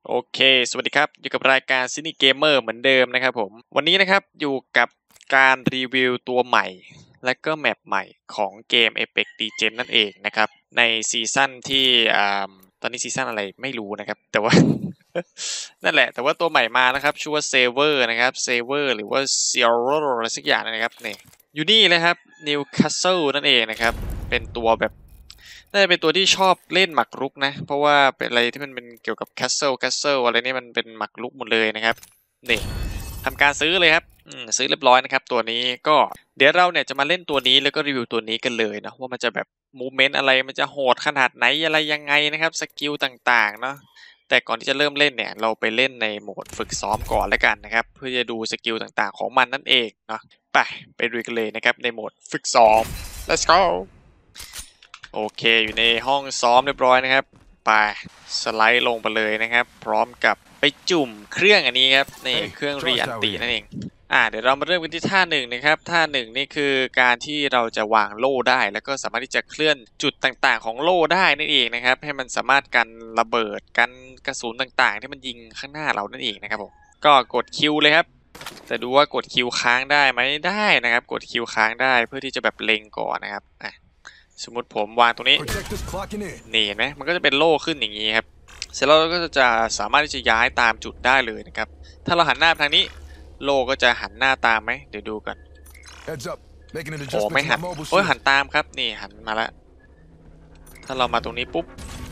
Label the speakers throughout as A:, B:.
A: โอเคสวัสดีครับอยู่กับรายการซินีเกมเมอร์เหมือนเดิมนะครับผมวันนี้นะครับอยู่กับการรีวิวตัวใหม่และก็แมปใหม่ของเกม Apex Legends นั่นเองนะครับในซีซั่นที่ตอนนี้ซีซั่นอะไรไม่รู้นะครับแต่ว่า นั่นแหละแต่ว่าตัวใหม่มานะครับชื่อว่าเซเวอร์นะครับเซเวอร์หรือว่าเซียโรอะไรสักอย่างนะครับนี่อยู่นี่เลยครับนิวคาสเซิลนั่นเองนะครับเป็นตัวแบบน่าจะเป็นตัวที่ชอบเล่นหมากรุกนะเพราะว่าเป็นอะไรที่มันเป็นเกี่ยวกับแคสเซิลอะไรนี่มันเป็นหมากรุกหมดเลยนะครับนี่ทำการซื้อเลยครับซื้อเรียบร้อยนะครับตัวนี้ก็เดี๋ยวเราเนี่ยจะมาเล่นตัวนี้แล้วก็รีวิวตัวนี้กันเลยนะว่ามันจะแบบมูเมนต์อะไรมันจะโหดขนาดไหนอะไรยังไงนะครับสกิลต่างๆเนาะแต่ก่อนที่จะเริ่มเล่นเนี่ยเราไปเล่นในโหมดฝึกซ้อมก่อนแล้วกันนะครับเพื่อจะดูสกิลต่างๆของมันนั่นเองเนาะไปดูกันเลยนะครับในโหมดฝึกซ้อม let's goโอเคอยู่ในห้องซ้อมเรียบร้อยนะครับไปสไลด์ลงไปเลยนะครับพร้อมกับไปจุ่มเครื่องอันนี้ครับในเครื่องรีอันตินั่นเองเดี๋ยวเรามาเริ่มกันที่ท่าหนึ่งนะครับท่าหนึ่งนี่คือการที่เราจะวางโล่ได้แล้วก็สามารถที่จะเคลื่อนจุดต่างๆของโล่ได้นั่นเองนะครับให้มันสามารถกันระเบิดกันกระสุนต่างๆที่มันยิงข้างหน้าเรานั่นเองนะครับผมก็กดคิวเลยครับแต่ดูว่ากดคิวค้างได้ไหมได้นะครับกดคิวค้างได้เพื่อที่จะแบบเล็งก่อนนะครับสมมติผมวางตรงนี้นี่เห็นไหมมันก็จะเป็นโล่ขึ้นอย่างนี้ครับเสร็จแล้วเราก็จะสามารถที่จะย้ายตามจุดได้เลยนะครับถ้าเราหันหน้าไปทางนี้โล่ก็จะหันหน้าตามไหมเดี๋ยวดูกันโอ้ไม่หันโอ้ยหันตามครับนี่หันมาแล้วถ้าเรามาตรงนี้ปุ๊บ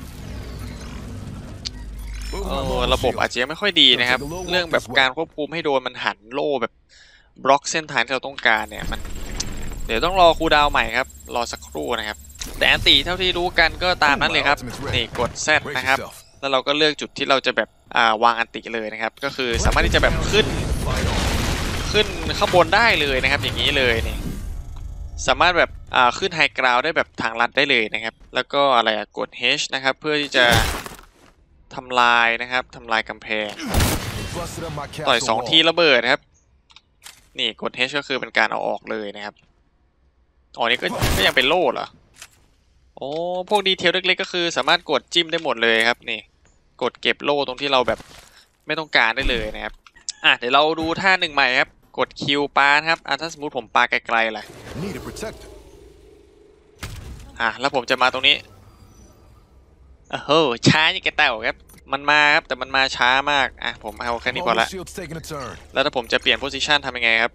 A: ระบบอาจจะยังไม่ค่อยดีนะครับเรื่องแบบการควบคุมให้โดนมันหันโล่แบบบล็อกเส้นทางที่เราต้องการเนี่ยมันเดี๋ยวต้องรอคูลดาวน์ใหม่ครับรอสักครู่นะครับแต่อันตีเท่าที่รู้กันก็ตามนั้นเลยครับนี่กด Z นะครับแล้วเราก็เลือกจุดที่เราจะแบบวางอันติเลยนะครับก็คือสามารถที่จะแบบขึ้นข้างบนได้เลยนะครับอย่างนี้เลยนี่สามารถแบบขึ้นไฮกราวได้แบบทางลัดได้เลยนะครับแล้วก็อะไรกด H นะครับเพื่อที่จะทำลายนะครับทำลายกำแพงต่อย2ทีระเบิดครับนี่กด H ก็คือเป็นการเอาออกเลยนะครับอ๋อนี่ก็ยังเป็นโล่เหรอโอ้พวกดีเทลเล็กๆก็คือสามารถกดจิ้มได้หมดเลยครับนี่กดเก็บโล่ตรงที่เราแบบไม่ต้องการได้เลยนะครับเดี๋ยวเราดูท่าหนึ่งใหม่ครับกดคิวปาครับถ้าสมมติผมปาไกลๆล่ะแล้วผมจะมาตรงนี้โอ้โหช้าอย่างกระเต่าครับมันมาครับแต่มันมาช้ามากผมเอาแค่นี้พอละแล้วถ้าผมจะเปลี่ยนโพสิชันทำยังไงครับ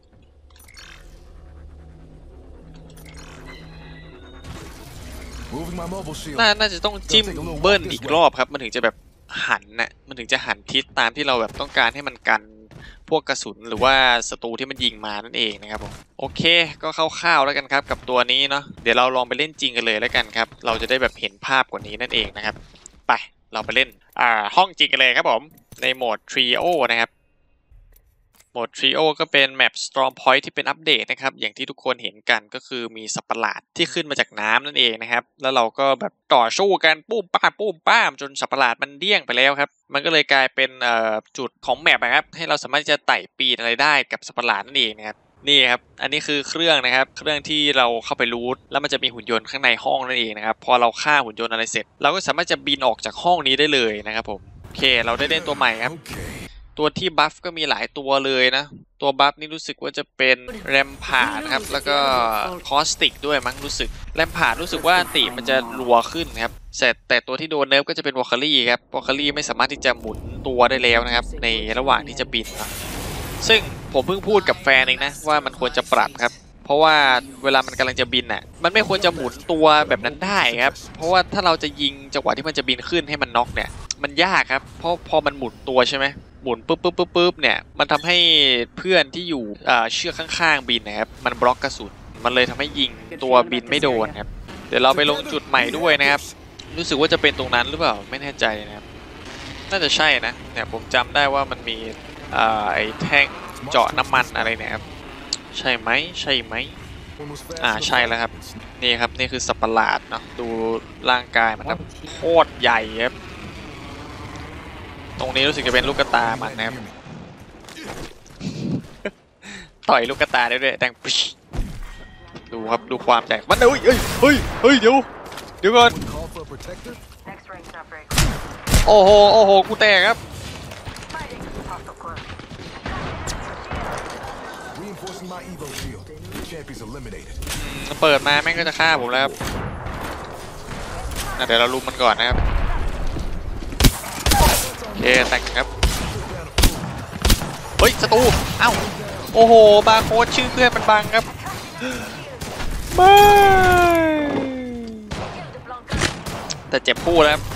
A: น่าจะต้องจิ้มเบิ้ลอีกรอบครับมันถึงจะแบบหันน่ะมันถึงจะหันทิศตามที่เราแบบต้องการให้มันกันพวกกระสุนหรือว่าศัตรูที่มันยิงมานั่นเองนะครับผมโอเคก็คร่าวๆแล้วกันครับกับตัวนี้เนาะเดี๋ยวเราลองไปเล่นจริงกันเลยแล้วกันครับเราจะได้แบบเห็นภาพกว่านี้นั่นเองนะครับไปเราไปเล่นห้องจริงกันเลยครับผมในโหมด Trio นะครับโหมด Trio ก็เป็นแมป Storm Point ที่เป็นอัปเดตนะครับอย่างที่ทุกคนเห็นกันก็คือมีสัตว์ประหลาดที่ขึ้นมาจากน้ำนั่นเองนะครับแล้วเราก็แบบต่อสู้กันปุ้มป้ามจนสัตว์ประหลาดมันเดี้ยงไปแล้วครับมันก็เลยกลายเป็นจุดของแมปนะครับให้เราสามารถจะไต่ปีนอะไรได้กับสัตว์ประหลาดนั่นเองนะครับนี่ครับอันนี้คือเครื่องนะครับเครื่องที่เราเข้าไปรูทแล้วมันจะมีหุ่นยนต์ข้างในห้องนั่นเองนะครับพอเราฆ่าหุ่นยนต์อะไรเสร็จเราก็สามารถจะบินออกจากห้องนี้ได้เลยนะครับผมโอเคเราได้เล่นตัวใหม่ครับตัวที่บัฟก็มีหลายตัวเลยนะตัวบัฟนี่รู้สึกว่าจะเป็นแรมพาร์ดครับแล้วก็คอสติกด้วยมั้งรู้สึกแรมพาร์ดรู้สึกว่าติมันจะรัวขึ้นครับแต่ตัวที่โดนเนิร์ฟก็จะเป็นวอลคารี่ครับวอลคารี่ไม่สามารถที่จะหมุนตัวได้แล้วนะครับในระหว่างที่จะบินนะซึ่งผมเพิ่งพูดกับแฟนเองนะว่ามันควรจะปรับครับเพราะว่าเวลามันกำลังจะบินมันไม่ควรจะหมุนตัวแบบนั้นได้ครับเพราะว่าถ้าเราจะยิงจังหวะที่มันจะบินขึ้นให้มันน็อกเนี่ยมันยากครับเพราะพอมันหมุนตัวใช่ไหมหมุนปุ๊บเนี่ยมันทำให้เพื่อนที่อยู่เชือกข้างๆบินนะครับมันบล็อกกระสุนมันเลยทำให้ยิงตัวบินไม่โดนครับเดี๋ยวเราไปลงจุดใหม่ด้วยนะครับรู้สึกว่าจะเป็นตรงนั้นหรือเปล่าไม่แน่ใจนะครับน่าจะใช่นะเนี่ยผมจำได้ว่ามันมีไอ้แท่งเจาะน้ำมันอะไรเนี่ยครับใช่ไหมใช่แล้วครับนี่ครับนี่คือสัตว์ประหลาดเนาะดูร่างกายมันครับโคตรใหญ่ครับตรงนี้รู้สึกจะเป็นลูกกระตามันนะครับต่อยลูกกระตาได้ด้วยดังปุ๊ชดูครับดูความใหญ่มันเฮ้ยเดี๋ยวก่อนโอ้โหโอ้โหกูแตกครับเปิดมาแม่งก็จะฆ่าผมแล้วครับเดี๋ยวเราลุมมันก่อนนะครับโอเคแต่งครับเฮ้ยศัตรูเอ้าโอ้โหบาร์โค้ดชื่อเพื่อนมันบังครับไม่แต่เจ็บคู่แล้วครับ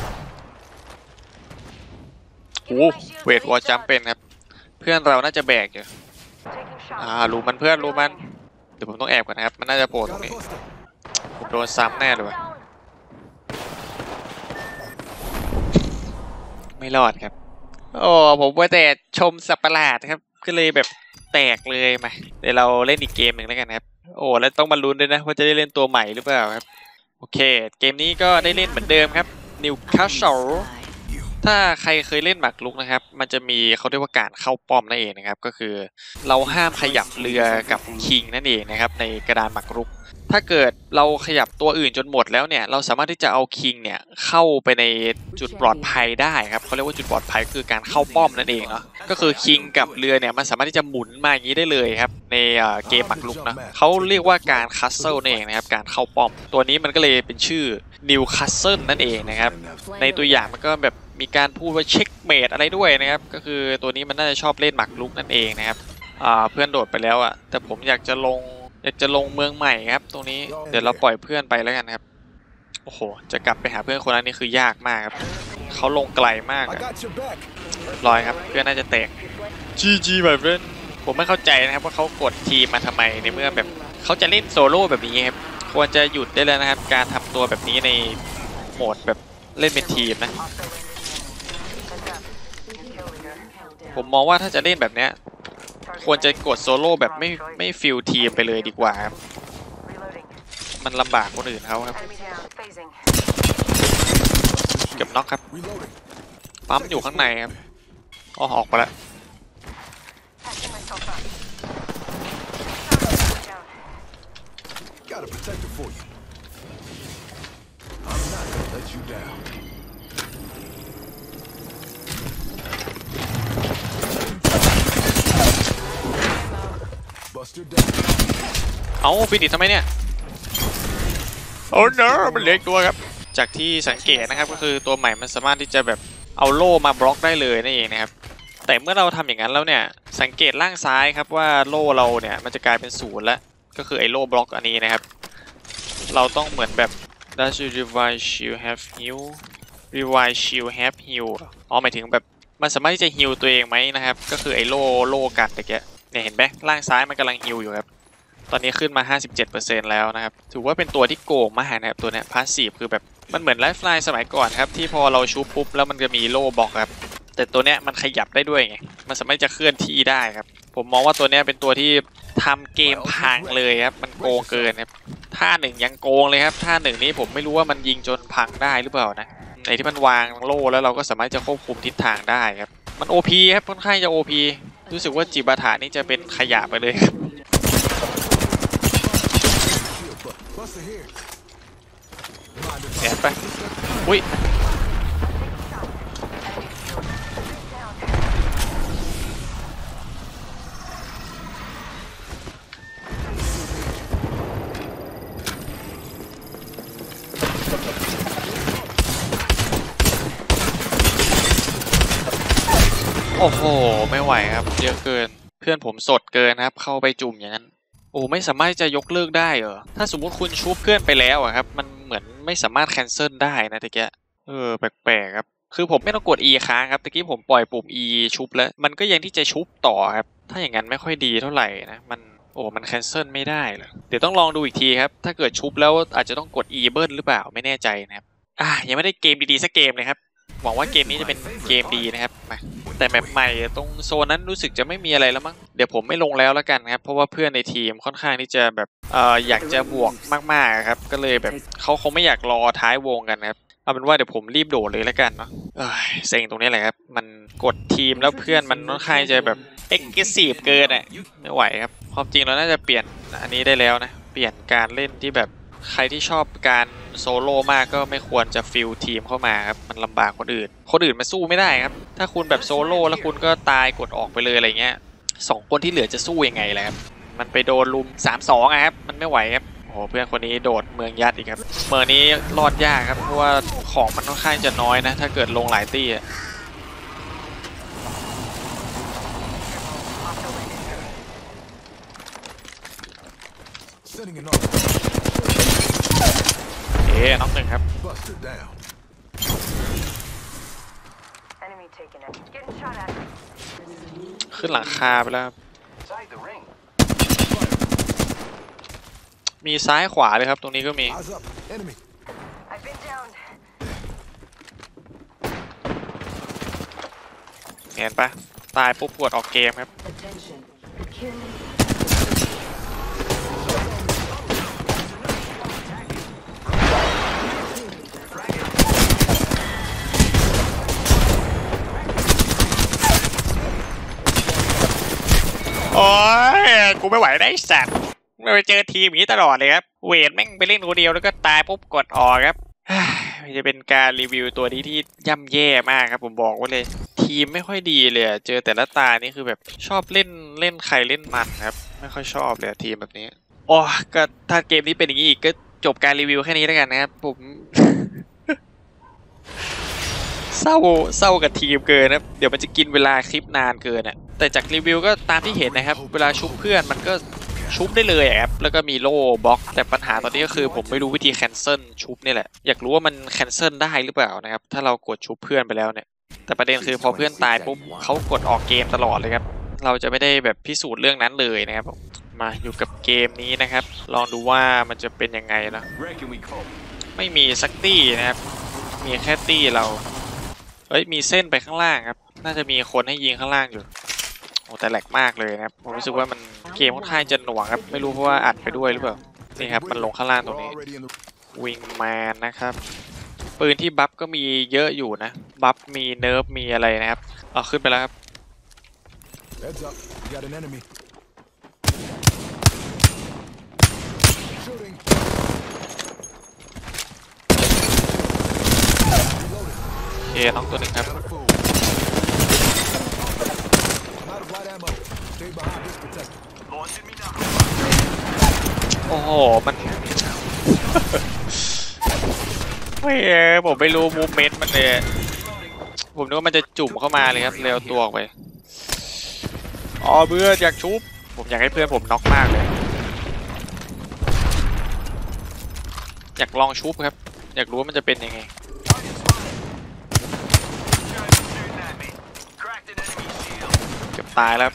A: โอ้เวทวอลจัมเป็นครับเพื่อนเราน่าจะแบกอยู่รู้มันเพื่อนรู้มันเดี๋ยวผมต้องแอบก่อนนะครับมันน่าจะโผล่ตรงนี้ผมโดนซ้ำแน่เลยไม่รอดครับโอ้ผมว่าแต่ชมสัตว์ประหลาดครับก็เลยแบบแตกเลยมาเดี๋ยวเราเล่นอีกเกมหนึ่งแล้วกันครับโอ้แล้วต้องมาลุ้นด้วยนะว่าจะได้เล่นตัวใหม่หรือเปล่าครับโอเคเกมนี้ก็ได้เล่นเหมือนเดิมครับนิวคาสเซิลถ้าใครเคยเล่นหมากรุกนะครับมันจะมีเขาเรียกว่าการเข้าป้อมนั่นเองนะครับก็คือเราห้ามขยับเรือกับคิงนั่นเองนะครับในกระดานหมากรุกถ้าเกิดเราขยับตัวอื่นจนหมดแล้วเนี่ยเราสามารถที่จะเอาคิงเนี่ยเข้าไปในจุดปลอดภัยได้ครับเขาเรียกว่าจุดปลอดภัยคือการเข้าป้อมนั่นเองเนาะก็คือคิงกับเรือเนี่ยมันสามารถที่จะหมุนมาอย่างนี้ได้เลยครับในเกมหมากรุกนะเขาเรียกว่าการคัสเซิลนั่นเองนะครับการเข้าป้อมตัวนี้มันก็เลยเป็นชื่อนิวคัสเซิลนั่นเองนะครับในตัวอย่างมันก็แบบมีการพูดว่าเช็คเมดอะไรด้วยนะครับก็คือตัวนี้มันน่าจะชอบเล่นหมากรุกนั่นเองนะครับเพื่อนโดดไปแล้วอ่ะแต่ผมอยากจะลงเมืองใหม่ครับตรงนี้เดี๋ยวเราปล่อยเพื่อนไปแล้วกันครับโอ้โหจะกลับไปหาเพื่อนคนนั้นนี่คือยากมากครับเขาลงไกลมากลอยครับเพื่อนน่าจะแตก GG แบบเพื่อนผมไม่เข้าใจนะครับว่าเขากดทีมมาทำไมในเมื่อแบบเขาจะเล่นโซโล่แบบนี้ครับควรจะหยุดได้แล้วนะครับการทำตัวแบบนี้ในโหมดแบบเล่นเป็นทีมนะผมมองว่าถ้าจะเล่นแบบเนี้ยควรจะกดโซโล่แบบไม่ฟิลทีมไปเลยดีกว่าครับมันลำบากคนอื่นเขาครับเก็บน็อกครับปั๊มอยู่ข้างในครับออกไปแล้วเอาฟินิชทำไมเนี่ยโอ้เนอะมันเล็กตัวครับจากที่สังเกตนะครับก็คือตัวใหม่มันสามารถที่จะแบบเอาโล่มาบล็อกได้เลยนั่นเองนะครับแต่เมื่อเราทำอย่างนั้นแล้วเนี่ยสังเกตล่างซ้ายครับว่าโล่เราเนี่ยมันจะกลายเป็น0แล้วก็คือไอ้โล่บล็อกอันนี้นะครับเราต้องเหมือนแบบ Does you revive shield have heal revive shield have heal หมายถึงแบบมันสามารถที่จะฮีลตัวเองไหมนะครับก็คือไอ้โล่กันตะเกียเนี่ยเห็นไหมล่างซ้ายมันกำลังฮีลอยู่ครับตอนนี้ขึ้นมา 57% แล้วนะครับถือว่าเป็นตัวที่โกงมากนะครับตัวเนี้ยพาสซีฟคือแบบมันเหมือนไลฟ์ไลน์สมัยก่อนครับที่พอเราชูปุ๊บแล้วมันจะมีโล่บล็อกครับแต่ตัวเนี้ยมันขยับได้ด้วยไงมันสามารถจะเคลื่อนที่ได้ครับผมมองว่าตัวเนี้ยเป็นตัวที่ทำเกมพังเลยครับมันโกงเกินครับท่าหนึ่งยังโกงเลยครับท่าหนึ่งนี้ผมไม่รู้ว่ามันยิงจนพังได้หรือเปล่านะในที่มันวางโล่แล้วเราก็สามารถจะควบคุมทิศทางได้ครับมัน OP ครับค่อนข้างจะ OP รู้สึกว่าจิบาถานี่จะเป็นขยะไปเลยครับแอบไปอุ้ยโอ้โหไม่ไหวครับเยอะเกินเพื่อนผมสดเกินครับเข้าไปจุ่มอย่างนั้นโอ้ไม่สามารถจะยกเลิกได้เหรอถ้าสมมุติคุณชุบเพื่อนไปแล้วอะครับมันเหมือนไม่สามารถแคนเซิลได้นะตะเกียแปลกๆครับคือผมไม่ต้องกด E ค้างครับตะกี้ผมปล่อยปุ่ม E ชุบแล้วมันก็ยังที่จะชุบต่อครับถ้าอย่างนั้นไม่ค่อยดีเท่าไหร่นะมันแคนเซิลไม่ได้เหรอเดี๋ยวต้องลองดูอีกทีครับถ้าเกิดชุบแล้วอาจจะต้องกด E เบิ้ลหรือเปล่าไม่แน่ใจนะครับยังไม่ได้เกมดีๆสักเกมเลยครับหวังว่าเกมนี้จะเป็นเกมดีนะครับมาแต่แมปใหม่ตรงโซนนั้นรู้สึกจะไม่มีอะไรแล้วมั้งเดี๋ยวผมไม่ลงแล้วกันครับเพราะว่าเพื่อนในทีมค่อนข้างที่จะแบบอยากจะบวกมากๆครับก็เลยแบบเขาคงไม่อยากรอท้ายวงกันครับเอาเป็นว่าเดี๋ยวผมรีบโดดเลยแล้วกันเนาะเซ็งตรงนี้แหละครับมันกดทีมแล้วเพื่อนมันค่อนข้างจะแบบเอ็กซ์ซีฟเกินไม่ไหวครับความจริงเราน่าจะเปลี่ยนอันนี้ได้แล้วนะเปลี่ยนการเล่นที่แบบใครที่ชอบการโซโล่มากก็ไม่ควรจะฟิลทีมเข้ามาครับมันลำบากคนอื่นมาสู้ไม่ได้ครับถ้าคุณแบบโซโล่แล้วคุณก็ตายกดออกไปเลยอะไรเงี้ย2 คนที่เหลือจะสู้ยังไงล่ะครับมันไปโดนลุม3-2ครับมันไม่ไหวครับโอ้โหเพื่อนคนนี้โดดเมืองยัดอีกครับเมืองนี้รอดยากครับเพราะว่าของมันค่อนข้างจะน้อยนะถ้าเกิดลงหลายตี้น็อก 1ครับขึ้นหลังคาไปแล้วมีซ้ายขวาเลยครับตรงนี้ก็มีเห็นปะตายปุ๊บกดออกเกมครับโอ้ยกูไม่ไหวได้สัตว์ไม่ไปเจอทีมอย่างนี้ตลอดเลยครับเวทแม่งไปเล่นคนเดียวแล้วก็ตายปุ๊บกดออกครับจะเป็นการรีวิวตัวนี้ที่ย่ำแย่มากครับผมบอกไว้เลยทีมไม่ค่อยดีเลยเจอแต่ละตานี่คือแบบชอบเล่นใครเล่นมันครับไม่ค่อยชอบเลยทีมแบบนี้โอ้ก็ถ้าเกมนี้เป็นอย่างนี้อีกก็จบการรีวิวแค่นี้แล้วกันนะครับผม เศร้ากับทีมเกินนะเดี๋ยวมันจะกินเวลาคลิปนานเกินอ่ะแต่จากรีวิวก็ตามที่เห็นนะครับเวลาชุบเพื่อนมันก็ชุบได้เลยครับแล้วก็มีโล่บล็อกแต่ปัญหาตอนนี้ก็คือผมไม่รู้วิธีแคนเซิลชุบนี่แหละอยากรู้ว่ามันแคนเซิลได้หรือเปล่านะครับถ้าเรากดชุบเพื่อนไปแล้วเนี่ยแต่ประเด็นคือพอเพื่อนตายปุ๊บเขากดออกเกมตลอดเลยครับเราจะไม่ได้แบบพิสูจน์เรื่องนั้นเลยนะครับมาอยู่กับเกมนี้นะครับลองดูว่ามันจะเป็นยังไงนะไม่มีสักตี้นะครับมีแค่ตี้เรามีเส้นไปข้างล่างครับน่าจะมีคนให้ยิงข้างล่างอยู่โอ้แต่แหลกมากเลยนะครับผมรู้สึกว่ามันเกมค่อนข้างจะหน่วงครับไม่รู้เพราะว่าอัดไปด้วยหรือเปล่านี่ครับมันลงข้างล่างตรงนี้วิงแมนนะครับปืนที่บัฟก็มีเยอะอยู่นะบัฟมีเนิร์ฟมีอะไรนะครับเอาขึ้นไปแล้วครับน้องตัวหนึ่งครับโอ้โหมัน ผมไม่รู้มูฟเมนต์มันเลยผมนึกว่ามันจะจุ่มเข้ามาเลยครับเร็วตัวออกไปเพื่อนอยากชุบผมอยากให้เพื่อนผมน็อกมากเลยอยากลองชุบครับอยากรู้ว่ามันจะเป็นยังไงเกือบตายแล้ว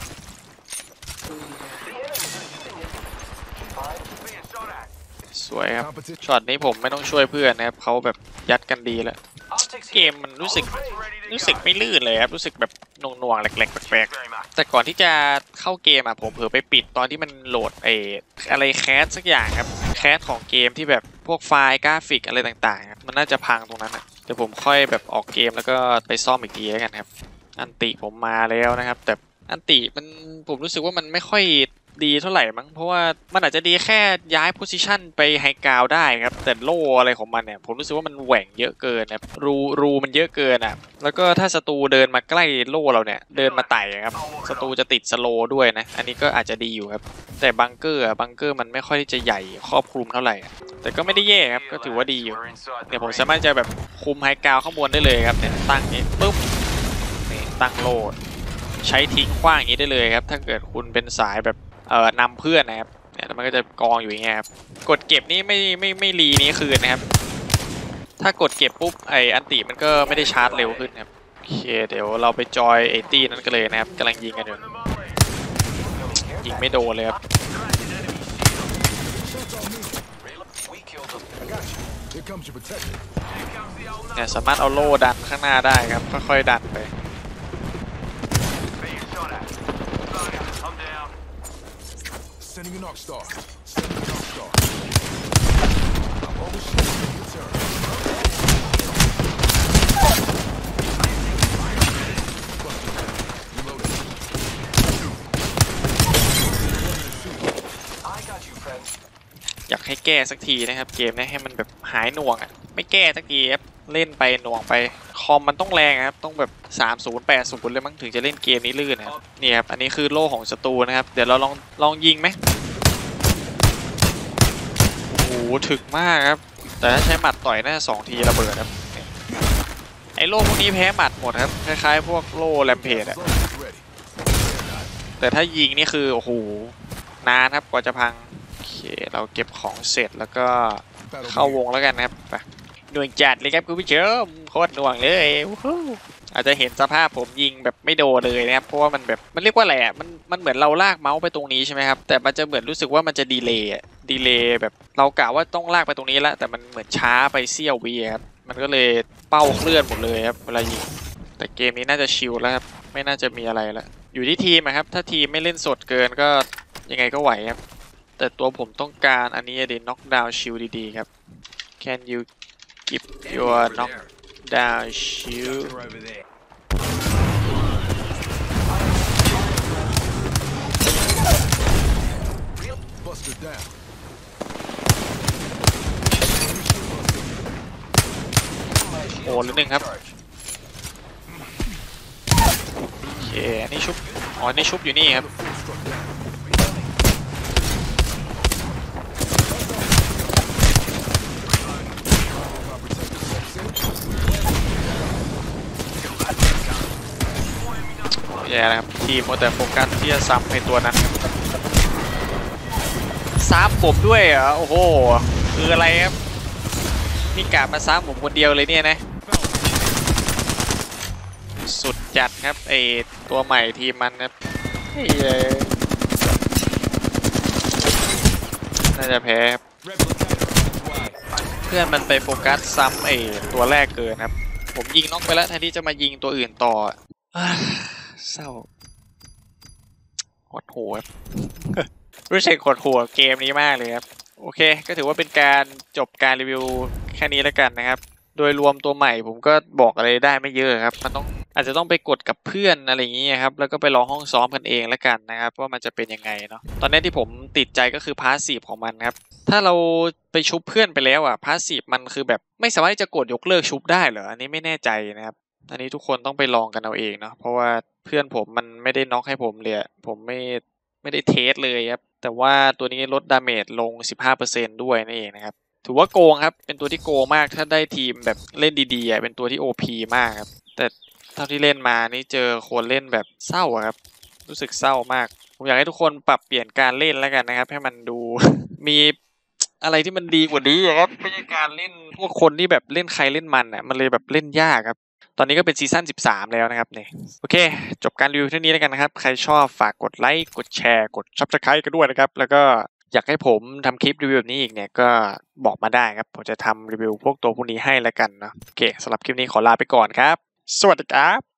A: สวยครับช็อตนี้ผมไม่ต้องช่วยเพื่อนนะครับเขาแบบยัดกันดีแล้วเกมมันรู้สึกไม่ลื่นเลยครับรู้สึกแบบหน่วงๆแหลกๆแปลกๆแต่ก่อนที่จะเข้าเกมผมเผลอไปปิดตอนที่มันโหลดอะไรแคสสักอย่างครับแคสของเกมที่แบบพวกไฟล์กราฟิกอะไรต่างๆมันน่าจะพังตรงนั้นเดี๋ยวผมค่อยแบบออกเกมแล้วก็ไปซ่อมอีกทีแล้วกันครับอันติผมมาแล้วนะครับแต่อันติผมรู้สึกว่ามันไม่ค่อยดีเท่าไหร่มั้งเพราะว่ามันอาจจะดีแค่ย้ายโพซิชันไปไฮกราวได้ครับแต่โล่อะไรของมันเนี่ยผมรู้สึกว่ามันแหว่งเยอะเกินนะรูมันเยอะเกินแล้วก็ถ้าศัตรูเดินมาใกล้โล่เราเนี่ยเดินมาไต่ครับศัตรูจะติดสโลด้วยนะอันนี้ก็อาจจะดีอยู่ครับแต่บังเกอร์มันไม่ค่อยจะใหญ่ครอบคลุมเท่าไหร่แต่ก็ไม่ได้แย่ครับก็ถือว่าดีอยู่เดี๋ยวผมสามารถจะแบบคุมไฮกราวข้างบนได้เลยครับเนี่ยตั้งนี้ปุ๊บนี่ตั้งโล่ใช้ทิ้งขว้างอย่างนี้ได้เลยครับถ้าเกิดคุณเป็นสายแบบนำเพื่อนนะครับเนี่ยมันก็จะกองอยู่อย่างเงี้ยครับกดเก็บนี่ไม่รีนี้คืนนะครับถ้ากดเก็บปุ๊บอันติมันก็ไม่ได้ชาร์จเร็วขึ้นครับโอเคเดี๋ยวเราไปจอยตี้นั้นกันเลยนะครับกำลังยิงกันอยู่ยิงไม่โดนเลยครับเนี่ยสามารถเอาโล่ดันข้างหน้าได้ครับค่อยๆดันไปSending an arc star. Sending an arc star. I'm overshooting your turn. Reloading. I got you, friend. อยากให้ให้แก้สักทีนะครับเกมนี้ให้มันแบบหายหน่วงอ่ะไม่แก้สักทีครับเล่นไปหน่วงไปคอมมันต้องแรงครับต้องแบบ3080เลยมั้งถึงจะเล่นเกมนี้ลื่นนะครับนี่ครับอันนี้คือโล่ของศัตรูนะครับเดี๋ยวเราลองยิงไหมโอ้โหถึกมากครับแต่ถ้าใช้หมัดต่อยน่าจะ2 ทีระเบิดครับไอ้โล่พวกนี้แพ้หมัดหมดครับคล้ายๆพวกโล่แรมเพจอะแต่ถ้ายิงนี่คือโอ้โหนานครับกว่าจะพังโอเคเราเก็บของเสร็จแล้วก็เข้าวงแล้วกันนะครับไปหน่วงจัดเลยครับคุณผู้ชมโคตรหน่วงเลยอาจจะเห็นสภาพผมยิงแบบไม่โดนเลยนะครับเพราะว่ามันแบบมันเรียกว่าอะไรอ่ะมันเหมือนเราลากเมาส์ไปตรงนี้ใช่ไหมครับแต่มันจะเหมือนรู้สึกว่ามันจะดีเลย์แบบเรากะว่าต้องลากไปตรงนี้แล้วแต่มันเหมือนช้าไปเสี้ยววิครับมันก็เลยเป้าเคลื่อนหมดเลยครับเวลายิงแต่เกมนี้น่าจะชิลแล้วครับไม่น่าจะมีอะไรแล้วอยู่ที่ทีมนะครับถ้าทีมไม่เล่นสดเกินก็ยังไงก็ไหวครับแต่ตัวผมต้องการอันนี้ดิน็อกดาวน์ชิลดีๆครับ Can you give your knock down shield โอ้นิดนึงครับโอเคนี่ชุบอ๋อนี่ชุบอยู่นี่ครับแย่แล้วครับทีมมัวแต่โฟกัสที่จะซ้ำในตัวนั้นซ้ำผมด้วยเหรอโอ้โหคืออะไรครับนี่กะมาซ้ำผมคนเดียวเลยเนี่ยนะสุดจัดครับไอตัวใหม่ทีมมันครับน่าจะแพ้เพื่อนมันไปโฟกัสซ้ำไอตัวแรกเกินครับผมยิงน็อกไปแล้วแทนที่จะมายิงตัวอื่นต่อเศร้าหดหัวรู้สึกหดหัวเกมนี้มากเลยครับโอเคก็ถือว่าเป็นการจบการรีวิวแค่นี้แล้วกันนะครับโดยรวมตัวใหม่ผมก็บอกอะไรได้ไม่เยอะครับมันต้องอาจจะต้องไปกดกับเพื่อนอะไรอย่างนี้ครับแล้วก็ไปลองห้องซ้อมกันเองแล้วกันนะครับว่ามันจะเป็นยังไงเนาะตอนนี้ที่ผมติดใจก็คือพาสซีฟของมันครับถ้าเราไปชุบเพื่อนไปแล้วอ่ะพาสซีฟมันคือแบบไม่สามารถจะกดยกเลิกชุบได้เหรออันนี้ไม่แน่ใจนะครับอันนี้ทุกคนต้องไปลองกันเอาเองเนาะเพราะว่าเพื่อนผมมันไม่ได้น็อกให้ผมเลยผมไม่ได้เทสเลยครับแต่ว่าตัวนี้ลดดาเมจลง 15% ด้วยนั่นเองนะครับถือว่าโกงครับเป็นตัวที่โกงมากถ้าได้ทีมแบบเล่นดีๆเป็นตัวที่ OP มากครับแต่เท่าที่เล่นมานี่เจอคนเล่นแบบเศร้าครับรู้สึกเศร้ามากผมอยากให้ทุกคนปรับเปลี่ยนการเล่นแล้วกันนะครับให้มันดู มีอะไรที่มันดีกว่านี้ครับไม่ใช่การเล่นพวกคนที่แบบเล่นใครเล่นมันอ่ะมันเลยแบบเล่นยากครับตอนนี้ก็เป็นซีซั่น13แล้วนะครับเนี่ยโอเคจบการรีวิวเท่านี้แล้วกันนะครับใครชอบฝากกดไลค์กดแชร์กด Subscribe กันด้วยนะครับแล้วก็อยากให้ผมทำคลิปรีวิวแบบนี้อีกเนี่ยก็บอกมาได้ครับผมจะทำรีวิวพวกตัวพวกนี้ให้แล้วกันเนาะโอเคสำหรับคลิปนี้ขอลาไปก่อนครับสวัสดีครับ